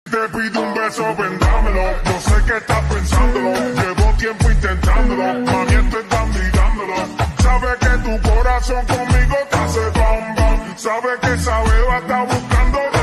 Te pido un beso, vendámelo. Yo sé que estás pensándolo. Llevo tiempo intentándolo. Mami, estoy mirándolo. Sabe que tu corazón conmigo te hace bam bam. Sabe que esa beba está buscando.